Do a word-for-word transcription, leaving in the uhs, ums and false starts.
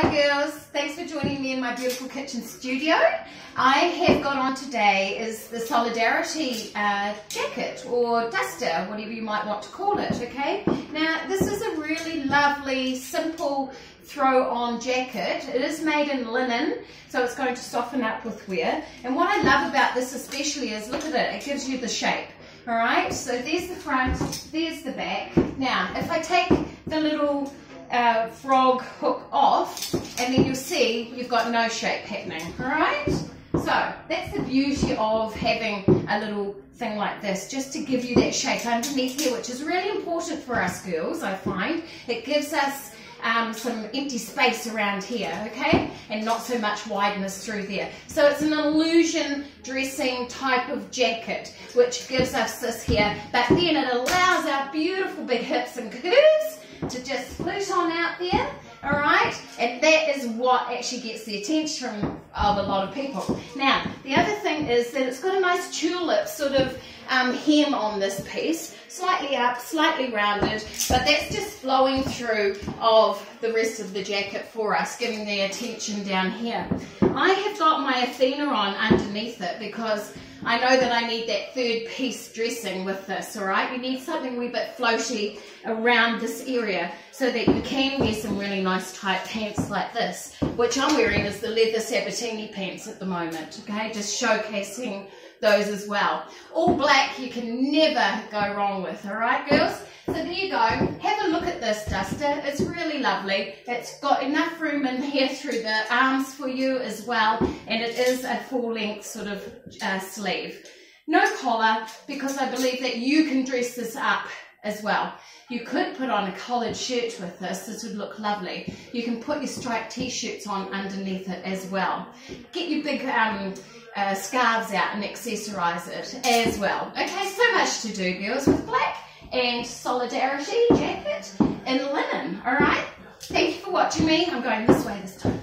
Hi girls, thanks for joining me in my beautiful kitchen studio. I have got on today is the Solidarity uh, jacket or duster, whatever you might want to call it, okay? Now this is a really lovely, simple throw-on jacket. It is made in linen, so it's going to soften up with wear. And what I love about this especially is, look at it, it gives you the shape. Alright, so there's the front, there's the back. Now, if I take the little uh, frog hook off, and then you'll see you've got no shape happening, alright? So, that's the beauty of having a little thing like this, just to give you that shape underneath here, which is really important for us girls, I find. It gives us Um, some empty space around here, okay, and not so much wideness through there. So it's an illusion dressing type of jacket which gives us this here, but then it allows our beautiful big hips and curves to just flit on out there, alright, and that is what actually gets the attention of a lot of people. Now the other thing is that it's got a nice tulip sort of um, hem on this piece, slightly up, slightly rounded, but that's just flowing through of the rest of the jacket for us, giving the attention down here. I have got my Athena on underneath it because I know that I need that third piece dressing with this, alright? You need something a wee bit floaty around this area so that you can wear some really nice tight pants like this, which I'm wearing is the leather Sabatini pants at the moment, okay? Just showcasing those as well. All black you can never go wrong with, alright girls? So there you go, have a look at this duster, it's really lovely. It's got enough room in here through the arms for you as well, and it is a full length sort of uh, sleeve. No collar, because I believe that you can dress this up as well. You could put on a collared shirt with this, this would look lovely. You can put your striped t-shirts on underneath it as well. Get your big um, uh, scarves out and accessorize it as well. Okay, so much to do girls with black and Solidarity jacket in linen, alright? Thank you for watching me. I'm going this way this time.